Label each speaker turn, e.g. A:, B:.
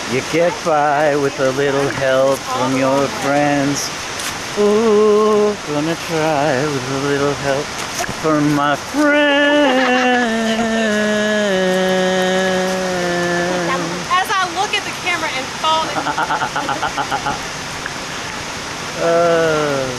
A: You get by with a little help from your friends. Ooh, gonna try with a little help from my friends.
B: As I look at the camera and fall.